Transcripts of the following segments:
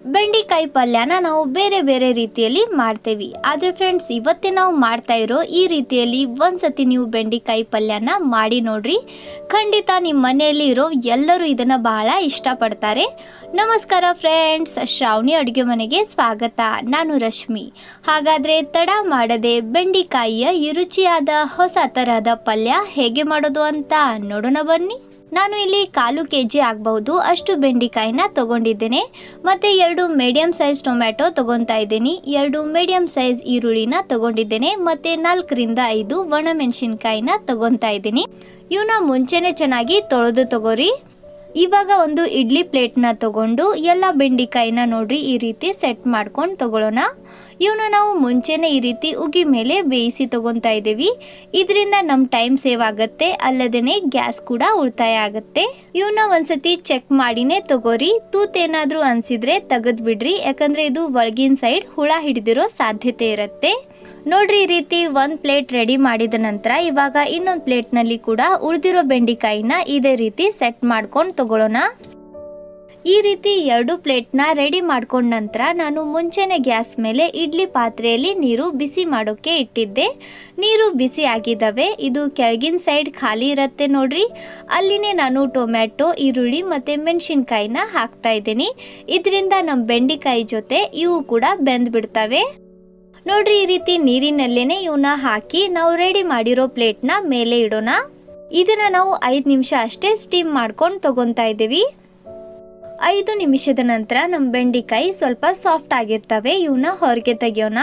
ಬೆಂಡಿಕಾಯಿ ಪಲ್ಯನ ನಾವು ಬೇರೆ ಬೇರೆ ರೀತಿಯಲ್ಲಿ ಮಾಡ್ತೇವೆ. ಆದರೆ ಫ್ರೆಂಡ್ಸ್, ಇವತ್ತೇ ನಾವು ಮಾಡ್ತಾ ಇರೋ ಈ ರೀತಿಯಲ್ಲಿ ಒಂದ್ಸತಿ ನೀವು ಬೆಂಡಿಕಾಯಿ ಪಲ್ಯನ ಮಾಡಿ ನೋಡ್ರಿ. ಖಂಡಿತ ನಿಮ್ಮ ಮನೆಯಲ್ಲಿ ಇರೋ ಎಲ್ಲರೂ ಇದನ್ನು ಬಹಳ ಇಷ್ಟಪಡ್ತಾರೆ. ನಮಸ್ಕಾರ ಫ್ರೆಂಡ್ಸ್, ಶ್ರಾವಣಿ ಅಡುಗೆ ಮನೆಗೆ ಸ್ವಾಗತ. ನಾನು ರಶ್ಮಿ. ಹಾಗಾದರೆ ತಡ ಮಾಡದೆ ಬೆಂಡಿಕಾಯಿಯ ಈ ರುಚಿಯಾದ ಹೊಸ ತರಹದ ಪಲ್ಯ ಹೇಗೆ ಮಾಡೋದು ಅಂತ ನೋಡೋಣ ಬನ್ನಿ. ನಾನು ಇಲ್ಲಿ 1/4 kg ಆಗಬಹುದು ಅಷ್ಟು ಬೆಂಡಿಕಾಯಿನ ತಗೊಂಡಿದ್ದೇನೆ. ಮತ್ತು 2 ಮೀಡಿಯಂ ಸೈಜ್ ಟೊಮ್ಯಾಟೊ ತಗೊತಾ ಇದ್ದೀನಿ. 2 ಮೀಡಿಯಂ ಸೈಜ್ ಈರುಳ್ಳಿನ ತಗೊಂಡಿದ್ದೇನೆ. ಮತ್ತು 4 ರಿಂದ 5 ಒಣಮೆಣಸಿನಕಾಯಿನ ತಗೊತಾ ಇದ್ದೀನಿ. ಇವನ್ನ ಮುಂಚೆನೇ ಚೆನ್ನಾಗಿ ತೊಳೆದು ತಗೋರಿ. ಇವಾಗ ಒಂದು ಇಡ್ಲಿ ಪ್ಲೇಟ್ನ ತಗೊಂಡು ಎಲ್ಲ ಬೆಂಡಿಕಾಯಿನ ನೋಡ್ರಿ ಈ ರೀತಿ ಸೆಟ್ ಮಾಡ್ಕೊಂಡು ತಗೊಳ್ಳೋಣ. ಇವನ್ನ ನಾವು ಮುಂಚೆನೇ ಈ ರೀತಿ ಉಗಿ ಮೇಲೆ ಬೇಯಿಸಿ ತಗೊತಾ ಇದ್ದೀವಿ. ಇದರಿಂದ ನಮ್ಮ ಟೈಮ್ ಸೇವ್ ಆಗುತ್ತೆ, ಅಲ್ಲದೇ ಗ್ಯಾಸ್ ಕೂಡ ಉಳಿತಾಯ ಆಗುತ್ತೆ. ಇವನ್ನ ಒಂದ್ಸತಿ ಚೆಕ್ ಮಾಡಿನೇ ತಗೋರಿ. ತೂತೇನಾದ್ರೂ ಅನ್ಸಿದ್ರೆ ತೆಗೆದು ಬಿಡ್ರಿ, ಯಾಕಂದ್ರೆ ಇದು ಒಳಗಿನ ಸೈಡ್ ಹುಳ ಹಿಡಿದಿರೋ ಸಾಧ್ಯತೆ ಇರುತ್ತೆ. ನೋಡ್ರಿ, ಈ ರೀತಿ ಒಂದು ಪ್ಲೇಟ್ ರೆಡಿ ಮಾಡಿದ ನಂತರ ಇವಾಗ ಇನ್ನೊಂದು ಪ್ಲೇಟ್ನಲ್ಲಿ ಕೂಡ ಉಳಿದಿರೋ ಬೆಂಡಿಕಾಯಿನ ಇದೇ ರೀತಿ ಸೆಟ್ ಮಾಡ್ಕೊಂಡು ತಗೊಳ್ಳೋಣ. ಈ ರೀತಿ 2 ಪ್ಲೇಟ್ನ ರೆಡಿ ಮಾಡ್ಕೊಂಡ ನಂತರ ನಾನು ಮುಂಚೆನೆ ಗ್ಯಾಸ್ ಮೇಲೆ ಇಡ್ಲಿ ಪಾತ್ರೆಯಲ್ಲಿ ನೀರು ಬಿಸಿ ಮಾಡೋಕ್ಕೆ ಇಟ್ಟಿದ್ದೆ. ನೀರು ಬಿಸಿ ಆಗಿದ್ದಾವೆ. ಇದು ಕೆಳಗಿನ ಸೈಡ್ ಖಾಲಿ ಇರುತ್ತೆ ನೋಡ್ರಿ, ಅಲ್ಲಿನೇ ನಾನು ಟೊಮ್ಯಾಟೊ, ಈರುಳ್ಳಿ ಮತ್ತು ಮೆಣಸಿನ್ಕಾಯಿನ ಹಾಕ್ತಾ ಇದ್ದೀನಿ. ಇದರಿಂದ ನಮ್ಮ ಬೆಂಡಿಕಾಯಿ ಜೊತೆ ಇವು ಕೂಡ ಬೆಂದು ಬಿಡ್ತವೆ. ನೋಡ್ರಿ, ಈ ರೀತಿ ನೀರಿನಲ್ಲೇನೆ ಇವನ್ನ ಹಾಕಿ ನಾವು ರೆಡಿ ಮಾಡಿರೋ ಪ್ಲೇಟ್ನ ಮೇಲೆ ಇಡೋಣ. ಇದನ್ನ ನಾವು 5 ನಿಮಿಷ ಅಷ್ಟೇ ಸ್ಟೀಮ್ ಮಾಡ್ಕೊಂಡು ತಗೊತಾ ಇದ್ದೀವಿ. 5 ನಿಮಿಷದ ನಂತರ ನಮ್ಮ ಬೆಂಡಿಕಾಯಿ ಸ್ವಲ್ಪ ಸಾಫ್ಟ್ ಆಗಿರ್ತವೆ. ಇವನ್ನ ಹೊರಗೆ ತೆಗಿಯೋಣ.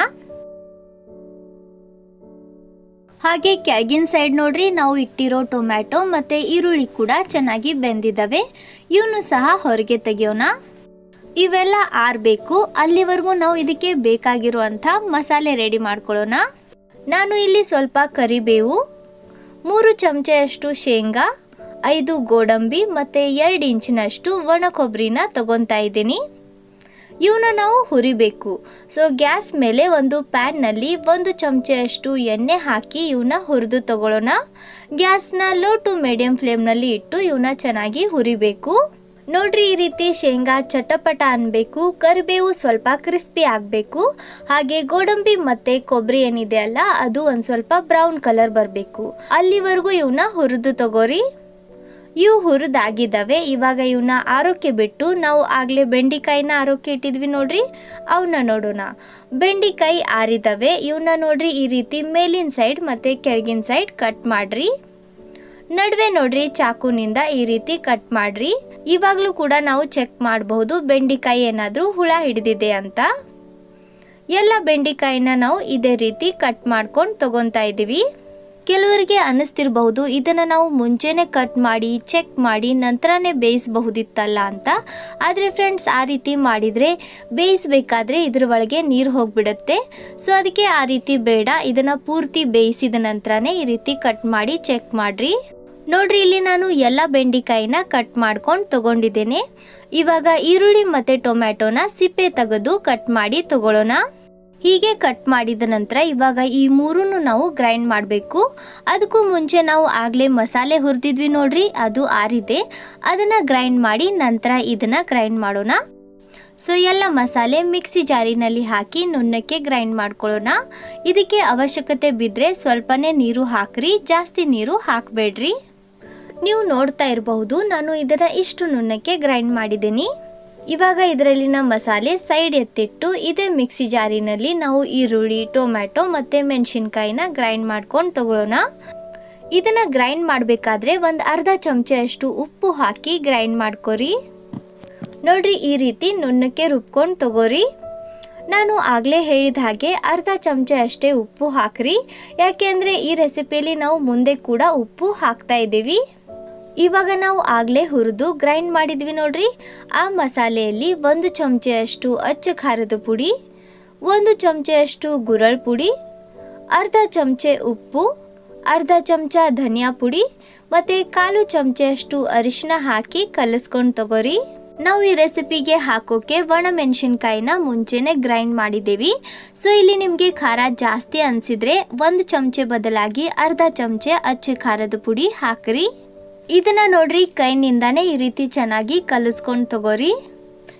ಹಾಗೆ ಕೆಳಗಿನ ಸೈಡ್ ನೋಡ್ರಿ, ನಾವು ಇಟ್ಟಿರೋ ಟೊಮ್ಯಾಟೊ ಮತ್ತು ಈರುಳ್ಳಿ ಕೂಡ ಚೆನ್ನಾಗಿ ಬೆಂದಿದ್ದಾವೆ. ಇವನು ಸಹ ಹೊರಗೆ ತೆಗಿಯೋಣ. ಇವೆಲ್ಲ ಆರಬೇಕು. ಅಲ್ಲಿವರೆಗೂ ನಾವು ಇದಕ್ಕೆ ಬೇಕಾಗಿರುವಂಥ ಮಸಾಲೆ ರೆಡಿ ಮಾಡ್ಕೊಳ್ಳೋಣ. ನಾನು ಇಲ್ಲಿ ಸ್ವಲ್ಪ ಕರಿಬೇವು, 3 ಚಮಚೆಯಷ್ಟು ಶೇಂಗಾ, 5 ಗೋಡಂಬಿ ಮತ್ತು 2 ಇಂಚಿನಷ್ಟು ಒಣ ಕೊಬ್ಬರಿನ ತಗೊತಾ ಇದ್ದೀನಿ. ಇವನ್ನ ನಾವು ಹುರಿಬೇಕು. ಸೊ ಗ್ಯಾಸ್ ಮೇಲೆ ಒಂದು ಪ್ಯಾನ್ನಲ್ಲಿ 1 ಚಮಚೆಯಷ್ಟು ಎಣ್ಣೆ ಹಾಕಿ ಇವನ್ನ ಹುರಿದು ತಗೊಳ್ಳೋಣ. ಗ್ಯಾಸ್ನ ಲೋ ಟು ಮೀಡಿಯಂ ಫ್ಲೇಮ್ನಲ್ಲಿ ಇಟ್ಟು ಇವನ್ನ ಚೆನ್ನಾಗಿ ಹುರಿಬೇಕು. ನೋಡ್ರಿ, ಈ ರೀತಿ ಶೇಂಗಾ ಚಟಪಟ ಅನ್ಬೇಕು, ಕರಿಬೇವು ಸ್ವಲ್ಪ ಕ್ರಿಸ್ಪಿ ಆಗಬೇಕು, ಹಾಗೆ ಗೋಡಂಬಿ ಮತ್ತು ಕೊಬ್ಬರಿ ಏನಿದೆ ಅಲ್ಲ ಅದು ಒಂದು ಸ್ವಲ್ಪ ಬ್ರೌನ್ ಕಲರ್ ಬರಬೇಕು. ಅಲ್ಲಿವರೆಗೂ ಇವನ್ನ ಹುರಿದು ತಗೋರಿ. ಇವು ಹುರಿದಾಗಿದ್ದಾವೆ. ಇವಾಗ ಇವನ್ನ ಆರೋಕ್ಕೆ ಬಿಟ್ಟು ನಾವು ಆಗಲೇ ಬೆಂಡಿಕಾಯಿನ ಆರೋಕ್ಕೆ ಇಟ್ಟಿದ್ವಿ ನೋಡ್ರಿ, ಅವನ್ನ ನೋಡೋಣ. ಬೆಂಡಿಕಾಯಿ ಆರಿದ್ದಾವೆ. ಇವನ್ನ ನೋಡ್ರಿ ಈ ರೀತಿ ಮೇಲಿನ ಸೈಡ್ ಮತ್ತು ಕೆಳಗಿನ ಸೈಡ್ ಕಟ್ ಮಾಡ್ರಿ. ನಡುವೆ ನೋಡ್ರಿ ಚಾಕುನಿಂದ ಈ ರೀತಿ ಕಟ್ ಮಾಡ್ರಿ. ಇವಾಗಲೂ ಕೂಡ ನಾವು ಚೆಕ್ ಮಾಡಬಹುದು ಬೆಂಡಿಕಾಯಿ ಏನಾದರೂ ಹುಳ ಹಿಡಿದಿದೆ ಅಂತ. ಎಲ್ಲ ಬೆಂಡಿಕಾಯಿನ ನಾವು ಇದೇ ರೀತಿ ಕಟ್ ಮಾಡ್ಕೊಂಡು ತಗೊತಾ ಇದ್ದೀವಿ. ಕೆಲವರಿಗೆ ಅನ್ನಿಸ್ತಿರಬಹುದು ಇದನ್ನು ನಾವು ಮುಂಚೆನೇ ಕಟ್ ಮಾಡಿ ಚೆಕ್ ಮಾಡಿ ನಂತರನೇ ಬೇಯಿಸಬಹುದಿತ್ತಲ್ಲ ಅಂತ. ಆದರೆ ಫ್ರೆಂಡ್ಸ್, ಆ ರೀತಿ ಮಾಡಿದರೆ ಬೇಯಿಸಬೇಕಾದ್ರೆ ಇದ್ರ ಒಳಗೆ ನೀರು ಹೋಗಿಬಿಡುತ್ತೆ. ಸೊ ಅದಕ್ಕೆ ಆ ರೀತಿ ಬೇಡ. ಇದನ್ನು ಪೂರ್ತಿ ಬೇಯಿಸಿದ ನಂತರನೇ ಈ ರೀತಿ ಕಟ್ ಮಾಡಿ ಚೆಕ್ ಮಾಡಿರಿ. ನೋಡ್ರಿ, ಇಲ್ಲಿ ನಾನು ಎಲ್ಲ ಬೆಂಡಿಕಾಯಿನ ಕಟ್ ಮಾಡ್ಕೊಂಡು ತಗೊಂಡಿದ್ದೇನೆ. ಇವಾಗ ಈರುಳ್ಳಿ ಮತ್ತು ಟೊಮ್ಯಾಟೊನ ಸಿಪ್ಪೆ ತೆಗೆದು ಕಟ್ ಮಾಡಿ ತಗೊಳ್ಳೋಣ. ಹೀಗೆ ಕಟ್ ಮಾಡಿದ ನಂತರ ಇವಾಗ ಈ 3 ನಾವು ಗ್ರೈಂಡ್ ಮಾಡಬೇಕು. ಅದಕ್ಕೂ ಮುಂಚೆ ನಾವು ಆಗಲೇ ಮಸಾಲೆ ಹುರಿದಿದ್ವಿ ನೋಡ್ರಿ, ಅದು ಆರಿದೆ. ಅದನ್ನು ಗ್ರೈಂಡ್ ಮಾಡಿ ನಂತರ ಇದನ್ನು ಗ್ರೈಂಡ್ ಮಾಡೋಣ. ಸೊ ಎಲ್ಲ ಮಸಾಲೆ ಮಿಕ್ಸಿ ಜಾರಿನಲ್ಲಿ ಹಾಕಿ ನುಣ್ಣಕ್ಕೆ ಗ್ರೈಂಡ್ ಮಾಡ್ಕೊಳ್ಳೋಣ. ಇದಕ್ಕೆ ಅವಶ್ಯಕತೆ ಬಿದ್ದರೆ ಸ್ವಲ್ಪನೇ ನೀರು ಹಾಕ್ರಿ, ಜಾಸ್ತಿ ನೀರು ಹಾಕಬೇಡ್ರಿ. ನೀವು ನೋಡ್ತಾ ಇರಬಹುದು ನಾನು ಇದನ್ನು ಇಷ್ಟು ನುಣ್ಣಕ್ಕೆ ಗ್ರೈಂಡ್ ಮಾಡಿದ್ದೀನಿ. ಇವಾಗ ಇದರಲ್ಲಿನ ಮಸಾಲೆ ಸೈಡ್ ಎತ್ತಿಟ್ಟು ಇದೇ ಮಿಕ್ಸಿ ಜಾರಿನಲ್ಲಿ ನಾವು ಈರುಳ್ಳಿ, ಟೊಮ್ಯಾಟೊ ಮತ್ತು ಮೆಣಸಿನ್ಕಾಯಿನ ಗ್ರೈಂಡ್ ಮಾಡ್ಕೊಂಡು ತಗೊಳ್ಳೋಣ. ಇದನ್ನು ಗ್ರೈಂಡ್ ಮಾಡಬೇಕಾದ್ರೆ ಒಂದು ಅರ್ಧ ಚಮಚೆಯಷ್ಟು ಉಪ್ಪು ಹಾಕಿ ಗ್ರೈಂಡ್ ಮಾಡ್ಕೊರಿ. ನೋಡ್ರಿ, ಈ ರೀತಿ ನುಣ್ಣಕ್ಕೆ ರುಬ್ಕೊಂಡು ತಗೋರಿ. ನಾನು ಆಗಲೇ ಹೇಳಿದ ಹಾಗೆ ಅರ್ಧ ಚಮಚೆ ಅಷ್ಟೇ ಉಪ್ಪು ಹಾಕ್ರಿ, ಯಾಕೆಂದರೆ ಈ ರೆಸಿಪಿಯಲ್ಲಿ ನಾವು ಮುಂದೆ ಕೂಡ ಉಪ್ಪು ಹಾಕ್ತಾ ಇದ್ದೀವಿ. ಇವಾಗ ನಾವು ಆಗಲೇ ಹುರಿದು ಗ್ರೈಂಡ್ ಮಾಡಿದ್ವಿ ನೋಡ್ರಿ, ಆ ಮಸಾಲೆಯಲ್ಲಿ 1 ಚಮಚೆಯಷ್ಟು ಅಚ್ಚ ಖಾರದ ಪುಡಿ, 1 ಚಮಚೆಯಷ್ಟು ಗುರಳ್ ಪುಡಿ, ಅರ್ಧ ಚಮಚೆ ಉಪ್ಪು, ಅರ್ಧ ಚಮಚ ಧನಿಯಾ ಪುಡಿ ಮತ್ತು 1/4 ಚಮಚೆಯಷ್ಟು ಅರಿಶಿನ ಹಾಕಿ ಕಲಿಸ್ಕೊಂಡು ತಗೋರಿ. ನಾವು ಈ ರೆಸಿಪಿಗೆ ಹಾಕೋಕೆ ಒಣಮೆಣಸಿನ್ಕಾಯಿನ ಮುಂಚೆನೇ ಗ್ರೈಂಡ್ ಮಾಡಿದ್ದೀವಿ. ಸೊ ಇಲ್ಲಿ ನಿಮಗೆ ಖಾರ ಜಾಸ್ತಿ ಅನಿಸಿದರೆ 1 ಚಮಚೆ ಬದಲಾಗಿ ಅರ್ಧ ಚಮಚೆ ಅಚ್ಚ ಖಾರದ ಪುಡಿ ಹಾಕ್ರಿ. ಇದನ್ನು ನೋಡ್ರಿ ಕೈನಿಂದಾನೇ ಈ ರೀತಿ ಚೆನ್ನಾಗಿ ಕಲಿಸ್ಕೊಂಡು ತಗೋರಿ.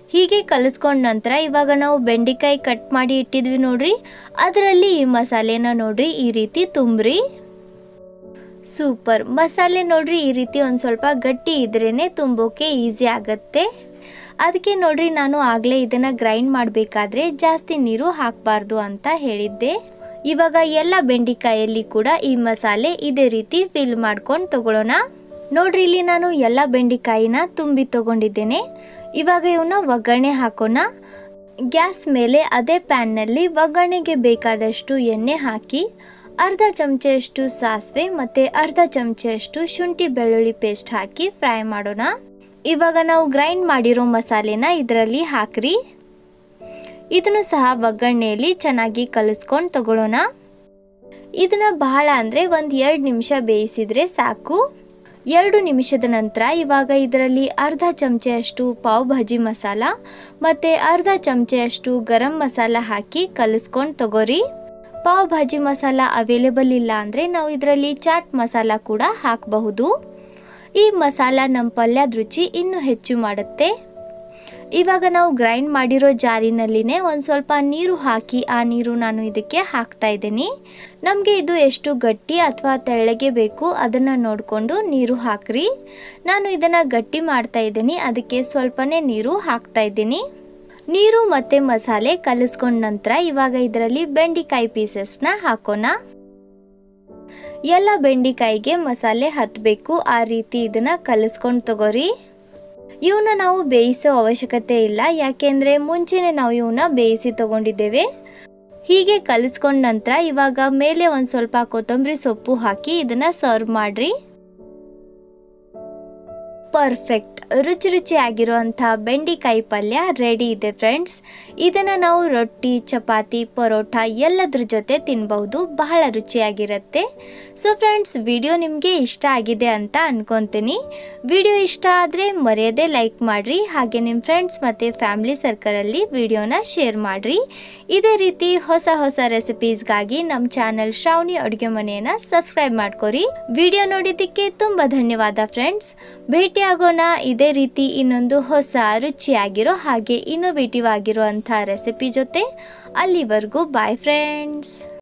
ಹೀಗೆ ಕಲಿಸ್ಕೊಂಡ ನಂತರ ಇವಾಗ ನಾವು ಬೆಂಡೆಕಾಯಿ ಕಟ್ ಮಾಡಿ ಇಟ್ಟಿದ್ವಿ ನೋಡ್ರಿ, ಅದರಲ್ಲಿ ಈ ಮಸಾಲೆನ ನೋಡ್ರಿ ಈ ರೀತಿ ತುಂಬ್ರಿ. ಸೂಪರ್. ಮಸಾಲೆ ನೋಡ್ರಿ ಈ ರೀತಿ ಒಂದು ಸ್ವಲ್ಪ ಗಟ್ಟಿ ಇದ್ರೇನೆ ತುಂಬೋಕೆ ಈಸಿ ಆಗತ್ತೆ. ಅದಕ್ಕೆ ನೋಡ್ರಿ ನಾನು ಆಗಲೇ ಇದನ್ನು ಗ್ರೈಂಡ್ ಮಾಡಬೇಕಾದ್ರೆ ಜಾಸ್ತಿ ನೀರು ಹಾಕಬಾರ್ದು ಅಂತ ಹೇಳಿದ್ದೆ. ಇವಾಗ ಎಲ್ಲ ಬೆಂಡೆಕಾಯಲ್ಲಿ ಕೂಡ ಈ ಮಸಾಲೆ ಇದೇ ರೀತಿ ಫಿಲ್ ಮಾಡ್ಕೊಂಡು ತಗೊಳ್ಳೋಣ. ನೋಡ್ರಿ ಇಲ್ಲಿ ನಾನು ಎಲ್ಲ ಬೆಂಡೆಕಾಯಿನ ತುಂಬಿ ತಗೊಂಡಿದ್ದೇನೆ. ಇವಾಗ ಇವನ್ನ ಒಗ್ಗರಣೆ ಹಾಕೋಣ. ಗ್ಯಾಸ್ ಮೇಲೆ ಅದೇ ಪ್ಯಾನ್ನಲ್ಲಿ ಒಗ್ಗರಣೆಗೆ ಬೇಕಾದಷ್ಟು ಎಣ್ಣೆ ಹಾಕಿ ಅರ್ಧ ಚಮಚೆಯಷ್ಟು ಸಾಸಿವೆ ಮತ್ತು ಅರ್ಧ ಚಮಚೆಯಷ್ಟು ಶುಂಠಿ ಬೆಳ್ಳುಳ್ಳಿ ಪೇಸ್ಟ್ ಹಾಕಿ ಫ್ರೈ ಮಾಡೋಣ. ಇವಾಗ ನಾವು ಗ್ರೈಂಡ್ ಮಾಡಿರೋ ಮಸಾಲೆನ ಇದರಲ್ಲಿ ಹಾಕ್ರಿ. ಇದನ್ನು ಸಹ ಒಗ್ಗರಣೆಯಲ್ಲಿ ಚೆನ್ನಾಗಿ ಕಲಿಸ್ಕೊಂಡು ತಗೊಳ್ಳೋಣ. ಇದನ್ನು ಬಹಳ ಅಂದರೆ ಒಂದು 2 ನಿಮಿಷ ಬೇಯಿಸಿದರೆ ಸಾಕು. 2 ನಿಮಿಷದ ನಂತರ ಇವಾಗ ಇದರಲ್ಲಿ ಅರ್ಧ ಚಮಚೆಯಷ್ಟು ಪಾವ್ ಭಾಜಿ ಮಸಾಲ ಮತ್ತು ಅರ್ಧ ಚಮಚೆಯಷ್ಟು ಗರಂ ಮಸಾಲ ಹಾಕಿ ಕಲಿಸ್ಕೊಂಡು ತಗೋರಿ. ಪಾವ್ ಭಾಜಿ ಮಸಾಲ ಅವೈಲೇಬಲ್ ಇಲ್ಲ ಅಂದರೆ ನಾವು ಇದರಲ್ಲಿ ಚಾಟ್ ಮಸಾಲ ಕೂಡ ಹಾಕಬಹುದು. ಈ ಮಸಾಲ ನಮ್ಮ ಪಲ್ಯದ ರುಚಿ ಇನ್ನೂ ಹೆಚ್ಚು ಮಾಡುತ್ತೆ. ಇವಾಗ ನಾವು ಗ್ರೈಂಡ್ ಮಾಡಿರೋ ಜಾರಿನಲ್ಲಿನೇ ಒಂದು ಸ್ವಲ್ಪ ನೀರು ಹಾಕಿ ಆ ನೀರು ನಾನು ಇದಕ್ಕೆ ಹಾಕ್ತಾ ಇದ್ದೀನಿ. ನಮಗೆ ಇದು ಎಷ್ಟು ಗಟ್ಟಿ ಅಥವಾ ತೆಳ್ಳಗೆ ಬೇಕು ಅದನ್ನು ನೋಡಿಕೊಂಡು ನೀರು ಹಾಕ್ರಿ. ನಾನು ಇದನ್ನು ಗಟ್ಟಿ ಮಾಡ್ತಾ ಇದ್ದೀನಿ, ಅದಕ್ಕೆ ಸ್ವಲ್ಪನೇ ನೀರು ಹಾಕ್ತಾ ಇದ್ದೀನಿ. ನೀರು ಮತ್ತು ಮಸಾಲೆ ಕಲಿಸ್ಕೊಂಡ ನಂತರ ಇವಾಗ ಇದರಲ್ಲಿ ಬೆಂಡೆಕಾಯಿ ಪೀಸಸ್ನ ಹಾಕೋಣ. ಎಲ್ಲ ಬೆಂಡೆಕಾಯಿಗೆ ಮಸಾಲೆ ಹತ್ತಬೇಕು, ಆ ರೀತಿ ಇದನ್ನು ಕಲಿಸ್ಕೊಂಡು ತಗೋರಿ. ಇವನ್ನ ನಾವು ಬೇಯಿಸೋ ಅವಶ್ಯಕತೆ ಇಲ್ಲ, ಯಾಕೆಂದರೆ ಮುಂಚೆನೇ ನಾವು ಇವನ್ನ ಬೇಯಿಸಿ ತಗೊಂಡಿದ್ದೇವೆ. ಹೀಗೆ ಕಲಿಸ್ಕೊಂಡ ನಂತರ ಇವಾಗ ಮೇಲೆ ಒಂದು ಸ್ವಲ್ಪ ಕೊತ್ತಂಬರಿ ಸೊಪ್ಪು ಹಾಕಿ ಇದನ್ನು ಸರ್ವ್ ಮಾಡಿರಿ. ಪರ್ಫೆಕ್ಟ್ ರುಚಿ ರುಚಿಯಾಗಿರುವಂಥ ಬೆಂಡೆಕಾಯಿ ಪಲ್ಯ ರೆಡಿ ಇದೆ ಫ್ರೆಂಡ್ಸ್. ಇದನ್ನು ನಾವು ರೊಟ್ಟಿ, ಚಪಾತಿ, ಪರೋಟ ಎಲ್ಲದ್ರ ಜೊತೆ ತಿನ್ಬಹುದು. ಬಹಳ ರುಚಿಯಾಗಿರುತ್ತೆ. ಸೊ ಫ್ರೆಂಡ್ಸ್, ವಿಡಿಯೋ ನಿಮಗೆ ಇಷ್ಟ ಆಗಿದೆ ಅಂತ ಅನ್ಕೊತೀನಿ. ವಿಡಿಯೋ ಇಷ್ಟ ಆದರೆ ಮರೆಯದೆ ಲೈಕ್ ಮಾಡಿರಿ. ಹಾಗೆ ನಿಮ್ಮ ಫ್ರೆಂಡ್ಸ್ ಮತ್ತು ಫ್ಯಾಮಿಲಿ ಸರ್ಕಲಲ್ಲಿ ವಿಡಿಯೋನ ಶೇರ್ ಮಾಡಿರಿ. ಇದೇ ರೀತಿ ಹೊಸ ಹೊಸ ರೆಸಿಪೀಸ್ಗಾಗಿ ನಮ್ಮ ಚಾನಲ್ ಶ್ರಾವಣಿ ಅಡುಗೆ ಮನೆಯನ್ನು ಸಬ್ಸ್ಕ್ರೈಬ್ ಮಾಡ್ಕೊರಿ. ವಿಡಿಯೋ ನೋಡಿದ್ದಕ್ಕೆ ತುಂಬ ಧನ್ಯವಾದ ಫ್ರೆಂಡ್ಸ್. ಭೇಟಿಯಾಗೋಣ ಇದೇ ರೀತಿ ಇನ್ನೊಂದು ಹೊಸ ರುಚಿಯಾಗಿರೋ ಹಾಗೆ ಇನ್ನೋವೇಟಿವ್ ಆಗಿರುವಂಥ ರೆಸಿಪಿ ಜೊತೆ. ಅಲ್ಲಿವರೆಗೂ ಬಾಯ್ ಫ್ರೆಂಡ್ಸ್.